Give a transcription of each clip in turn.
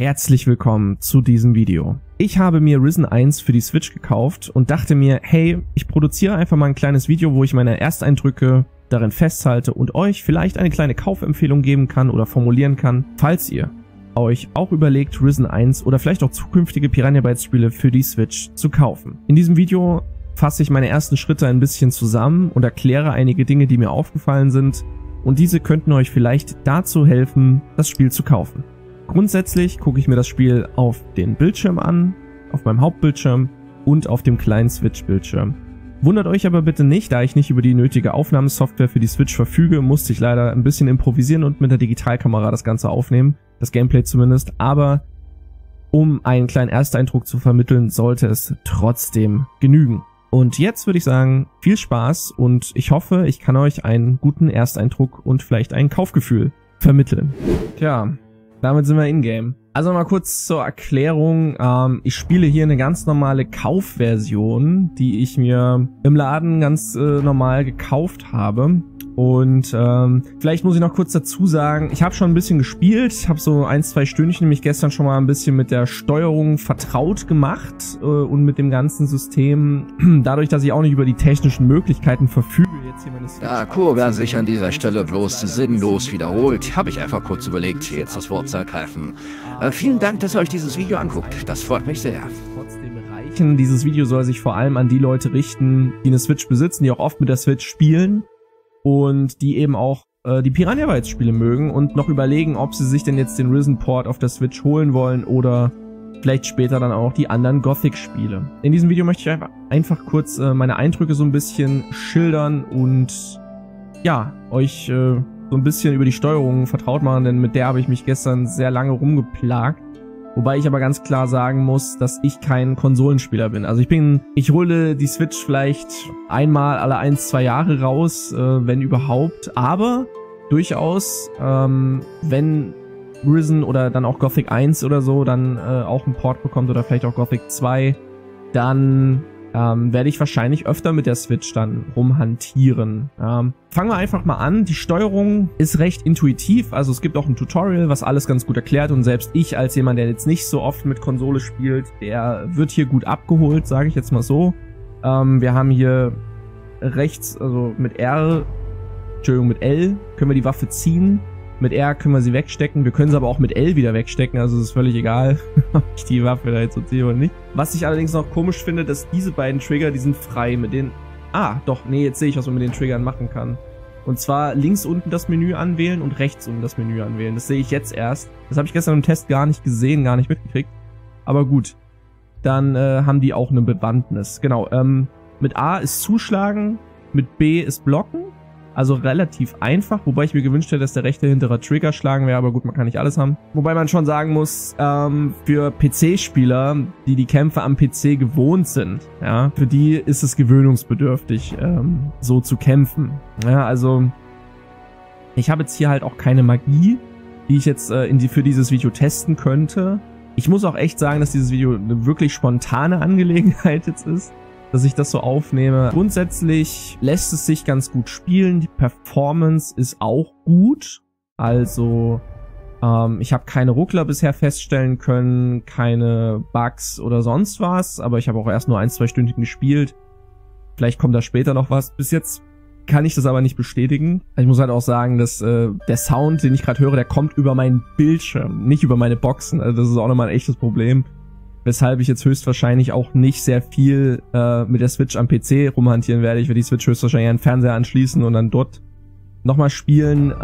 Herzlich willkommen zu diesem Video. Ich habe mir Risen 1 für die Switch gekauft und dachte mir, hey, ich produziere einfach mal ein kleines Video, wo ich meine Ersteindrücke darin festhalte und euch vielleicht eine kleine Kaufempfehlung geben kann oder formulieren kann, falls ihr euch auch überlegt, Risen 1 oder vielleicht auch zukünftige Piranha Bytes Spiele für die Switch zu kaufen. In diesem Video fasse ich meine ersten Schritte ein bisschen zusammen und erkläre einige Dinge, die mir aufgefallen sind, und diese könnten euch vielleicht dazu helfen, das Spiel zu kaufen. Grundsätzlich gucke ich mir das Spiel auf den Bildschirm an, auf meinem Hauptbildschirm und auf dem kleinen Switch-Bildschirm. Wundert euch aber bitte nicht, da ich nicht über die nötige Aufnahmesoftware für die Switch verfüge, musste ich leider ein bisschen improvisieren und mit der Digitalkamera das Ganze aufnehmen, das Gameplay zumindest, aber um einen kleinen Ersteindruck zu vermitteln, sollte es trotzdem genügen. Und jetzt würde ich sagen, viel Spaß und ich hoffe, ich kann euch einen guten Ersteindruck und vielleicht ein Kaufgefühl vermitteln. Tja, damit sind wir in-game. Also mal kurz zur Erklärung, ich spiele hier eine ganz normale Kaufversion, die ich mir im Laden ganz normal gekauft habe. Und vielleicht muss ich noch kurz dazu sagen, ich habe schon ein bisschen gespielt, habe so 1-2 Stündchen mich gestern schon mal ein bisschen mit der Steuerung vertraut gemacht und mit dem ganzen System. Dadurch, dass ich auch nicht über die technischen Möglichkeiten verfüge, jetzt hier meine Switch. Da Kurgan sich an dieser Stelle bloß sinnlos wiederholt, habe ich einfach kurz überlegt, jetzt das Wort zu ergreifen. Vielen Dank, dass ihr euch dieses Video anguckt, das freut mich sehr. Trotzdem reichen. Dieses Video soll sich vor allem an die Leute richten, die eine Switch besitzen, die auch oft mit der Switch spielen. Und die eben auch die Piranha Bytes Spiele mögen und noch überlegen, ob sie sich denn jetzt den Risen Port auf der Switch holen wollen oder vielleicht später dann auch die anderen Gothic Spiele. In diesem Video möchte ich einfach kurz meine Eindrücke so ein bisschen schildern und ja, euch so ein bisschen über die Steuerung vertraut machen, denn mit der habe ich mich gestern sehr lange rumgeplagt. Wobei ich aber ganz klar sagen muss, dass ich kein Konsolenspieler bin. Also ich hole die Switch vielleicht einmal alle 1-2 Jahre raus, wenn überhaupt. Aber durchaus, wenn Risen oder dann auch Gothic 1 oder so dann auch einen Port bekommt oder vielleicht auch Gothic 2, dann werde ich wahrscheinlich öfter mit der Switch dann rumhantieren. Fangen wir einfach mal an. Die Steuerung ist recht intuitiv, also es gibt auch ein Tutorial, was alles ganz gut erklärt und selbst ich als jemand, der jetzt nicht so oft mit Konsole spielt, der wird hier gut abgeholt, sage ich jetzt mal so. Wir haben hier rechts, also mit L können wir die Waffe ziehen. Mit R können wir sie wegstecken, wir können sie aber auch mit L wieder wegstecken, also es ist völlig egal, ob ich die Waffe da jetzt so ziehe oder nicht. Was ich allerdings noch komisch finde, dass diese beiden Trigger, die sind frei mit den... Ah, doch, nee, jetzt sehe ich, was man mit den Triggern machen kann. Und zwar links unten das Menü anwählen und rechts unten das Menü anwählen. Das sehe ich jetzt erst. Das habe ich gestern im Test gar nicht gesehen, gar nicht mitgekriegt. Aber gut, dann haben die auch eine Bewandtnis. Genau, mit A ist zuschlagen, mit B ist blocken. Also relativ einfach, wobei ich mir gewünscht hätte, dass der rechte hintere Trigger schlagen wäre, aber gut, man kann nicht alles haben. Wobei man schon sagen muss, für PC-Spieler, die die Kämpfe am PC gewohnt sind, ja, für die ist es gewöhnungsbedürftig, so zu kämpfen. Ja, also ich habe jetzt hier halt auch keine Magie, die ich jetzt für dieses Video testen könnte. Ich muss auch echt sagen, dass dieses Video eine wirklich spontane Angelegenheit jetzt ist, dass ich das so aufnehme. Grundsätzlich lässt es sich ganz gut spielen. Die Performance ist auch gut. Also ich habe keine Ruckler bisher feststellen können, keine Bugs oder sonst was. Aber ich habe auch erst nur 1-2 Stunden gespielt. Vielleicht kommt da später noch was. Bis jetzt kann ich das aber nicht bestätigen. Ich muss halt auch sagen, dass der Sound, den ich gerade höre, der kommt über meinen Bildschirm, nicht über meine Boxen. Also das ist auch nochmal ein echtes Problem. Weshalb ich jetzt höchstwahrscheinlich auch nicht sehr viel mit der Switch am PC rumhantieren werde. Ich werde die Switch höchstwahrscheinlich an den Fernseher anschließen und dann dort nochmal spielen.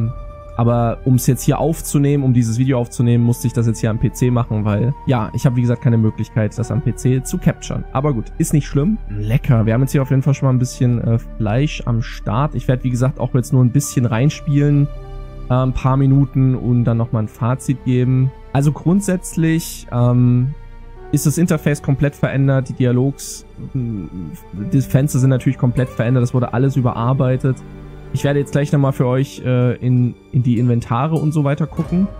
Aber um es jetzt hier aufzunehmen, um dieses Video aufzunehmen, musste ich das jetzt hier am PC machen, weil, ja, ich habe wie gesagt keine Möglichkeit, das am PC zu capturen. Aber gut, ist nicht schlimm. Lecker. Wir haben jetzt hier auf jeden Fall schon mal ein bisschen Fleisch am Start. Ich werde wie gesagt auch jetzt nur ein bisschen reinspielen, ein paar Minuten und dann nochmal ein Fazit geben. Also grundsätzlich ist das Interface komplett verändert, die Dialogs, die Fenster sind natürlich komplett verändert, das wurde alles überarbeitet. Ich werde jetzt gleich nochmal für euch in die Inventare und so weiter gucken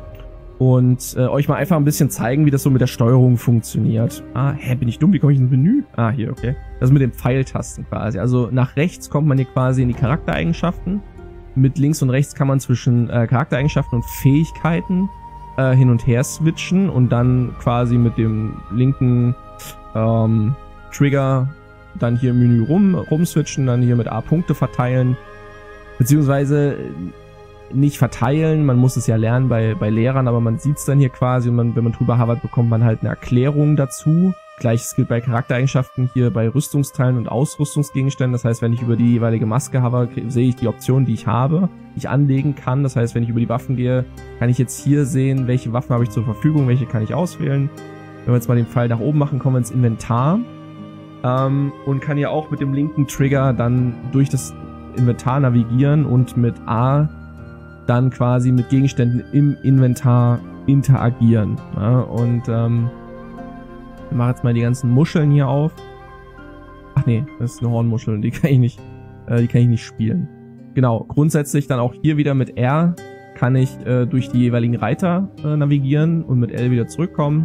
und euch mal einfach ein bisschen zeigen, wie das so mit der Steuerung funktioniert. Ah, bin ich dumm? Wie komme ich ins Menü? Ah, hier, okay. Das ist mit den Pfeiltasten quasi. Also nach rechts kommt man hier quasi in die Charaktereigenschaften. Mit links und rechts kann man zwischen Charaktereigenschaften und Fähigkeiten hin und her switchen und dann quasi mit dem linken Trigger dann hier im Menü rumswitchen, dann hier mit A Punkte verteilen, beziehungsweise nicht verteilen, man muss es ja lernen bei Lehrern, aber man sieht es dann hier quasi und wenn man drüber hovert, bekommt man halt eine Erklärung dazu. Gleiches gilt bei Charaktereigenschaften hier bei Rüstungsteilen und Ausrüstungsgegenständen. Das heißt, wenn ich über die jeweilige Maske hover, sehe ich die Optionen, die ich habe, die ich anlegen kann. Das heißt, wenn ich über die Waffen gehe, kann ich jetzt hier sehen, welche Waffen habe ich zur Verfügung, welche kann ich auswählen. Wenn wir jetzt mal den Pfeil nach oben machen, kommen wir ins Inventar und kann hier auch mit dem linken Trigger dann durch das Inventar navigieren und mit A dann quasi mit Gegenständen im Inventar interagieren. Ja, und ich mache jetzt mal die ganzen Muscheln hier auf. Ach nee, das ist eine Hornmuschel und die kann ich nicht spielen. Genau, grundsätzlich dann auch hier wieder mit R kann ich durch die jeweiligen Reiter navigieren und mit L wieder zurückkommen.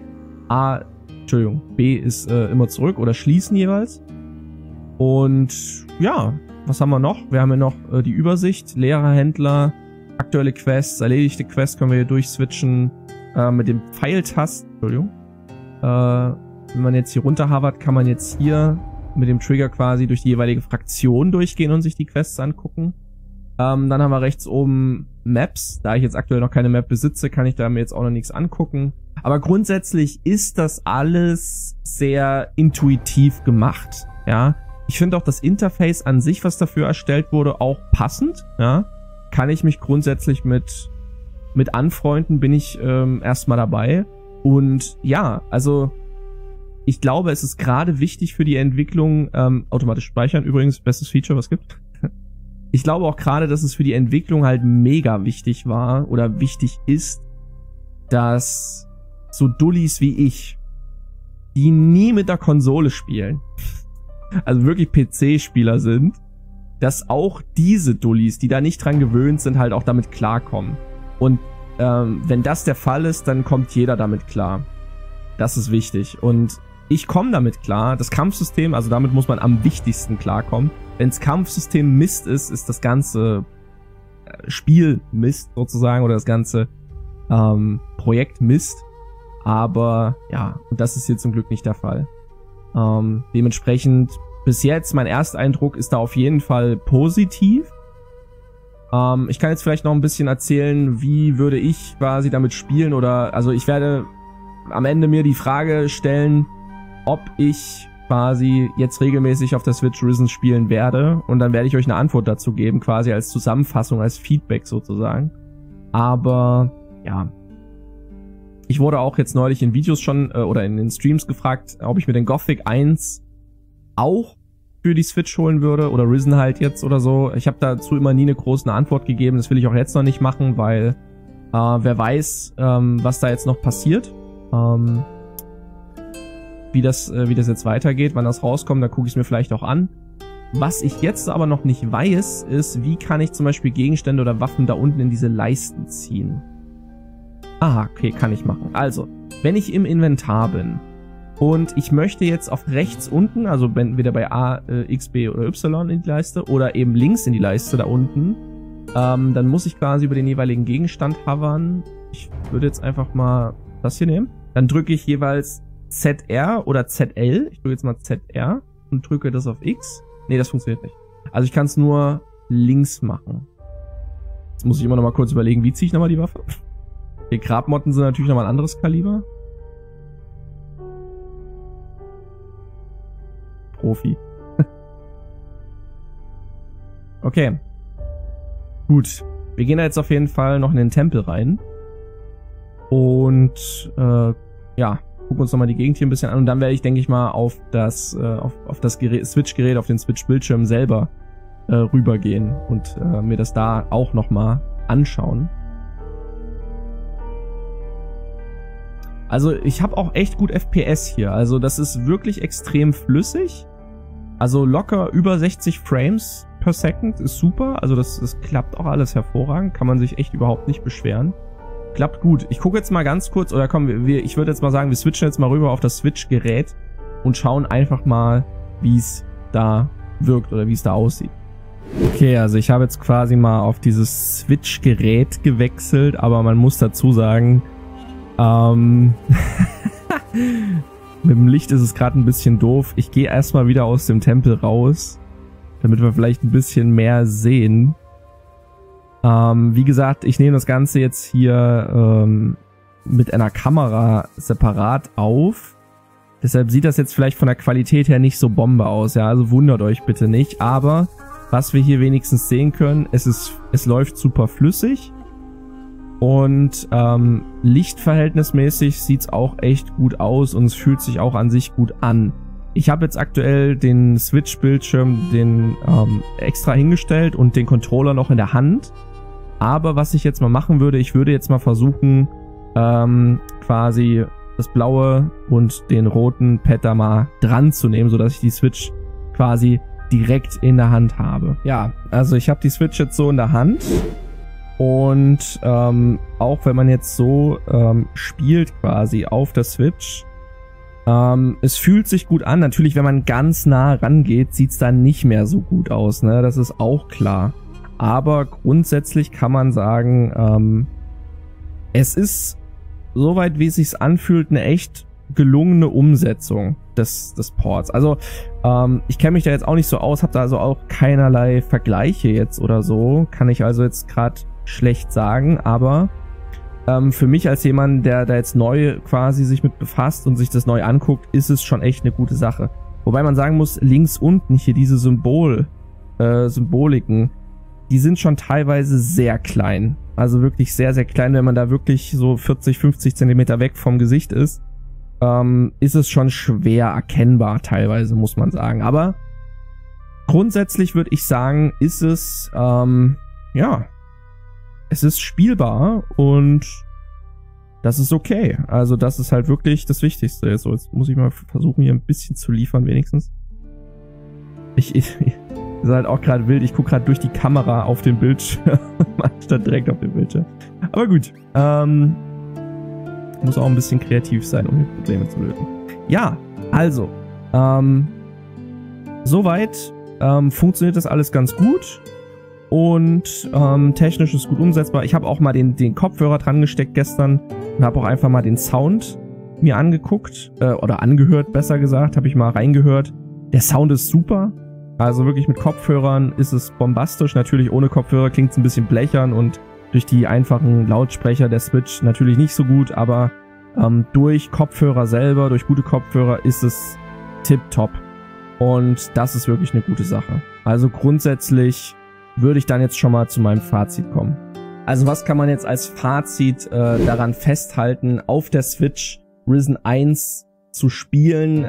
B ist immer zurück oder schließen jeweils. Und ja, was haben wir noch? Wir haben hier noch die Übersicht, Lehrer, Händler, aktuelle Quests, erledigte Quests können wir hier durchswitchen mit dem Pfeiltasten. Entschuldigung. Wenn man jetzt hier runter hovert, kann man jetzt hier mit dem Trigger quasi durch die jeweilige Fraktion durchgehen und sich die Quests angucken. Dann haben wir rechts oben Maps. Da ich jetzt aktuell noch keine Map besitze, kann ich da mir jetzt auch noch nichts angucken. Aber grundsätzlich ist das alles sehr intuitiv gemacht. Ja, ich finde auch das Interface an sich, was dafür erstellt wurde, auch passend. Ja, kann ich mich grundsätzlich mit anfreunden, bin ich erstmal dabei. Und ja, also ich glaube, es ist gerade wichtig für die Entwicklung, automatisch speichern übrigens, bestes Feature, was gibt. Ich glaube auch gerade, dass es für die Entwicklung halt mega wichtig war oder wichtig ist, dass so Dullis wie ich, die nie mit der Konsole spielen, also wirklich PC-Spieler sind, dass auch diese Dullis, die da nicht dran gewöhnt sind, halt auch damit klarkommen. Und wenn das der Fall ist, dann kommt jeder damit klar. Das ist wichtig. Und ich komme damit klar. Das Kampfsystem, also damit muss man am wichtigsten klarkommen. Wenn das Kampfsystem Mist ist, ist das ganze Spiel Mist sozusagen oder das ganze Projekt Mist. Aber ja, und das ist hier zum Glück nicht der Fall. Dementsprechend bis jetzt, mein Ersteindruck ist da auf jeden Fall positiv. Ich kann jetzt vielleicht noch ein bisschen erzählen, wie würde ich quasi damit spielen oder, also ich werde am Ende mir die Frage stellen, ob ich quasi jetzt regelmäßig auf der Switch Risen spielen werde und dann werde ich euch eine Antwort dazu geben, quasi als Zusammenfassung, als Feedback sozusagen. Aber ja, ich wurde auch jetzt neulich in Videos schon oder in den Streams gefragt, ob ich mir den Gothic 1 auch für die Switch holen würde oder Risen halt jetzt oder so. Ich habe dazu immer nie eine große Antwort gegeben. Das will ich auch jetzt noch nicht machen, weil wer weiß, was da jetzt noch passiert. Wie das jetzt weitergeht, wann das rauskommt, da gucke ich es mir vielleicht auch an. Was ich jetzt aber noch nicht weiß, ist, wie kann ich zum Beispiel Gegenstände oder Waffen da unten in diese Leisten ziehen. Ah, okay, kann ich machen. Also, wenn ich im Inventar bin und ich möchte jetzt auf rechts unten, also entweder bei A, X, B oder Y in die Leiste oder eben links in die Leiste da unten, dann muss ich quasi über den jeweiligen Gegenstand hovern. Ich würde jetzt einfach mal das hier nehmen. Dann drücke ich jeweils ZR oder ZL. Ich drücke jetzt mal ZR und drücke das auf X. Nee, das funktioniert nicht. Also ich kann es nur links machen. Jetzt muss ich immer noch mal kurz überlegen, wie ziehe ich nochmal die Waffe? Die Grabmotten sind natürlich nochmal ein anderes Kaliber. Profi. Okay. Gut. Wir gehen da jetzt auf jeden Fall noch in den Tempel rein. Und ja, gucken uns nochmal die Gegend hier ein bisschen an. Und dann werde ich, denke ich mal, auf das Switch-Gerät, auf den Switch-Bildschirm selber rübergehen und mir das da auch nochmal anschauen. Also ich habe auch echt gut FPS hier. Also das ist wirklich extrem flüssig. Also locker über 60 Frames per Second ist super. Also das klappt auch alles hervorragend. Kann man sich echt überhaupt nicht beschweren. Klappt gut. Ich gucke jetzt mal ganz kurz, oder komm, ich würde jetzt mal sagen, wir switchen jetzt mal rüber auf das Switch-Gerät und schauen einfach mal, wie es da wirkt oder wie es da aussieht. Okay, also ich habe jetzt quasi mal auf dieses Switch-Gerät gewechselt, aber man muss dazu sagen, mit dem Licht ist es gerade ein bisschen doof. Ich gehe erstmal wieder aus dem Tempel raus, damit wir vielleicht ein bisschen mehr sehen. Wie gesagt, ich nehme das Ganze jetzt hier mit einer Kamera separat auf. Deshalb sieht das jetzt vielleicht von der Qualität her nicht so Bombe aus. Ja, also wundert euch bitte nicht. Aber was wir hier wenigstens sehen können, es läuft super flüssig. Und lichtverhältnismäßig sieht es auch echt gut aus und es fühlt sich auch an sich gut an. Ich habe jetzt aktuell den Switch-Bildschirm extra hingestellt und den Controller noch in der Hand. Aber was ich jetzt mal machen würde, ich würde jetzt mal versuchen, quasi das blaue und den roten Pad da mal dran zu nehmen, sodass ich die Switch quasi direkt in der Hand habe. Ja, also ich habe die Switch jetzt so in der Hand. Und auch wenn man jetzt so spielt quasi auf der Switch, es fühlt sich gut an. Natürlich, wenn man ganz nah rangeht, sieht es dann nicht mehr so gut aus, ne? Das ist auch klar. Aber grundsätzlich kann man sagen, es ist, soweit wie es sich anfühlt, eine echt gelungene Umsetzung des Ports. Also ich kenne mich da jetzt auch nicht so aus, habe da also auch keinerlei Vergleiche jetzt oder so. Kann ich also jetzt gerade schlecht sagen, aber für mich als jemand, der da jetzt neu quasi sich mit befasst und sich das neu anguckt, ist es schon echt eine gute Sache. Wobei man sagen muss, links unten hier diese Symboliken, die sind schon teilweise sehr klein. Also wirklich sehr, sehr klein. Wenn man da wirklich so 40, 50 Zentimeter weg vom Gesicht ist es schon schwer erkennbar teilweise, muss man sagen. Aber grundsätzlich würde ich sagen, ist es, ja, es ist spielbar und das ist okay. Also das ist halt wirklich das Wichtigste. So, jetzt muss ich mal versuchen, hier ein bisschen zu liefern wenigstens. Ist halt auch gerade wild. Ich gucke gerade durch die Kamera auf den Bildschirm, anstatt direkt auf den Bildschirm. Aber gut. Muss auch ein bisschen kreativ sein, um hier Probleme zu lösen. Ja, also. Soweit funktioniert das alles ganz gut. Und technisch ist gut umsetzbar. Ich habe auch mal den Kopfhörer dran gesteckt gestern und habe auch einfach mal den Sound mir angeguckt. Oder angehört, besser gesagt. Habe ich mal reingehört. Der Sound ist super. Also wirklich mit Kopfhörern ist es bombastisch. Natürlich ohne Kopfhörer klingt es ein bisschen blechern und durch die einfachen Lautsprecher der Switch natürlich nicht so gut. Aber durch Kopfhörer selber, durch gute Kopfhörer ist es tipptopp. Und das ist wirklich eine gute Sache. Also grundsätzlich würde ich dann jetzt schon mal zu meinem Fazit kommen. Also was kann man jetzt als Fazit daran festhalten, auf der Switch Risen 1 zu spielen?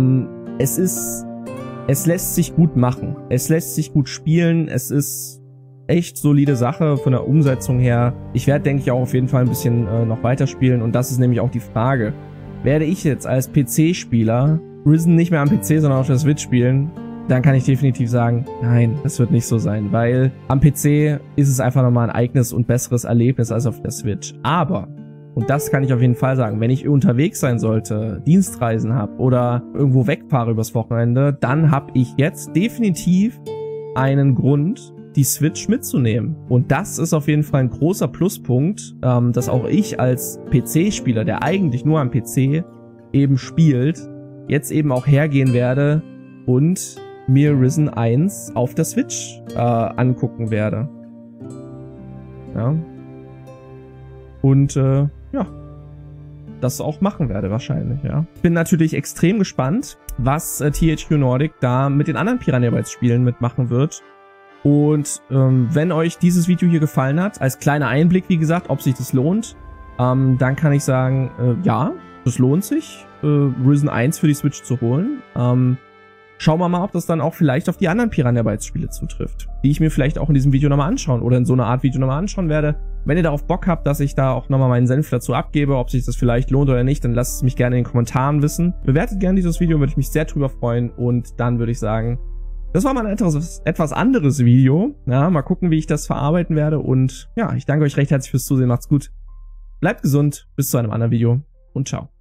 Es lässt sich gut machen. Es lässt sich gut spielen. Es ist echt solide Sache von der Umsetzung her. Ich werde, denke ich, auch auf jeden Fall ein bisschen noch weiterspielen. Und das ist nämlich auch die Frage. Werde ich jetzt als PC-Spieler Risen nicht mehr am PC, sondern auf der Switch spielen? Dann kann ich definitiv sagen, nein, das wird nicht so sein. Weil am PC ist es einfach nochmal ein eigenes und besseres Erlebnis als auf der Switch. Aber, und das kann ich auf jeden Fall sagen, wenn ich unterwegs sein sollte, Dienstreisen habe oder irgendwo wegfahre übers Wochenende, dann habe ich jetzt definitiv einen Grund, die Switch mitzunehmen. Und das ist auf jeden Fall ein großer Pluspunkt, dass auch ich als PC-Spieler, der eigentlich nur am PC eben spielt, jetzt eben auch hergehen werde und mir Risen 1 auf der Switch angucken werde. Ja. Und ja, das auch machen werde wahrscheinlich, ja. Ich bin natürlich extrem gespannt, was THQ Nordic da mit den anderen Piranha Bytes Spielen mitmachen wird. Und wenn euch dieses Video hier gefallen hat, als kleiner Einblick, wie gesagt, ob sich das lohnt, dann kann ich sagen, ja, das lohnt sich, Risen 1 für die Switch zu holen. Schauen wir mal, ob das dann auch vielleicht auf die anderen Piranha Bytes Spiele zutrifft, die ich mir vielleicht auch in diesem Video nochmal anschauen oder in so einer Art Video nochmal anschauen werde. Wenn ihr darauf Bock habt, dass ich da auch nochmal meinen Senf dazu abgebe, ob sich das vielleicht lohnt oder nicht, dann lasst es mich gerne in den Kommentaren wissen. Bewertet gerne dieses Video, würde ich mich sehr drüber freuen. Und dann würde ich sagen, das war mal ein etwas anderes Video. Ja, mal gucken, wie ich das verarbeiten werde. Und ja, ich danke euch recht herzlich fürs Zusehen. Macht's gut. Bleibt gesund. Bis zu einem anderen Video. Und ciao.